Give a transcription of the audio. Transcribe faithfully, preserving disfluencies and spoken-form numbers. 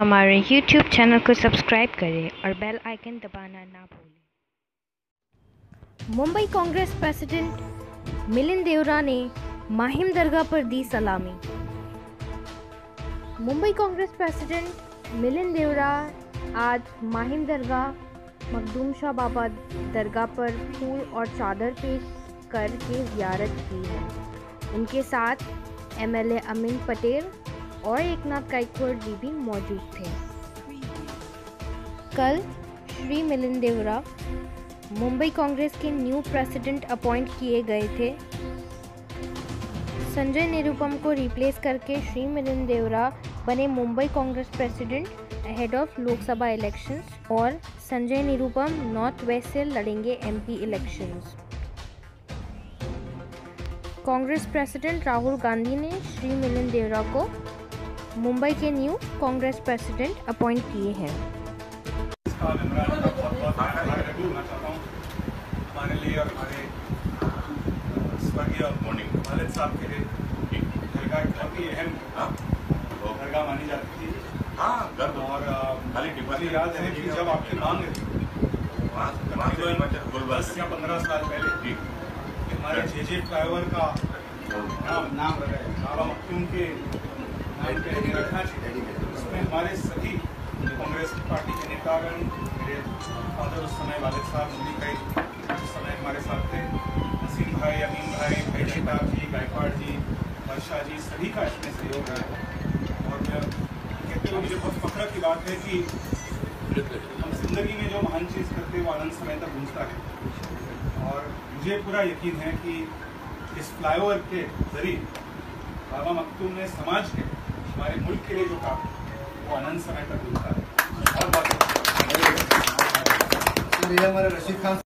हमारे YouTube channel को subscribe करें और बेल आइकन दबाना ना भूलें। मुंबई कांग्रेस प्रेसिडेंट मिलिंद देवरा ने माहिम दरगाह पर दी सलामी। मुंबई कांग्रेस प्रेसिडेंट मिलिंद देवरा आज माहिम दरगाह मखदूम शाह बाबा दरगाह पर फूल और चादर पेश करके ज़ियारत की है। उनके साथ एमएलए अमीन पटेल और एकनाथ गायकवाड़ जी भी मौजूद थे। कल श्री मिलिंद देवरा मुंबई कांग्रेस के न्यू प्रेसिडेंट अपॉइंट किए गए थे। संजय निरुपम को रिप्लेस करके श्री मिलिंद देवरा बने Mumbai Congress president ahead of Lok Sabha elections और संजय निरुपम नॉर्थ वेस्ट से लड़ेंगे MP elections. Congress president Rahul Gandhi ने श्री मिलिंद देवरा को मुंबई के न्यू कांग्रेस प्रेसिडेंट अपॉइंट किए हैं। हमारे लिए और हमारे स्वर्गीय वालिद साहब के लिए दरगाह बहुत ही अहम दरगाह मानी जाती थी। हाँ, गर्व और खाली मुझे याद है कि जब आपकी मांग थी दस या पंद्रह साल पहले हमारे जे जे फ्लाईओवर का नाम नाम बाबा मखदूम के नाम पे रखा चाहिए। उसमें हमारे सभी कांग्रेस पार्टी के नेतागण, मेरे फादर उस समय वालिद साहब, मोदी कई उस समय हमारे साथ थे, नसीम भाई, अमीन भाई, भाई नेता जी, गायकवाड़ जी, वर्षा जी, सभी का इसमें सहयोग है। और कहते हुए मुझे बहुत फख्र की बात है कि हम जिंदगी में जो महान चीज़ करते हैं वो अनंत समय तक गूंजता है। और मुझे पूरा यकीन है कि इस फ्लाईओवर के जरिए बाबा मखदूम ने समाज के, हमारे मुल्क के लिए जो काम वो अनंत समय तक गूंजता है। और बात हमारे रशीद खान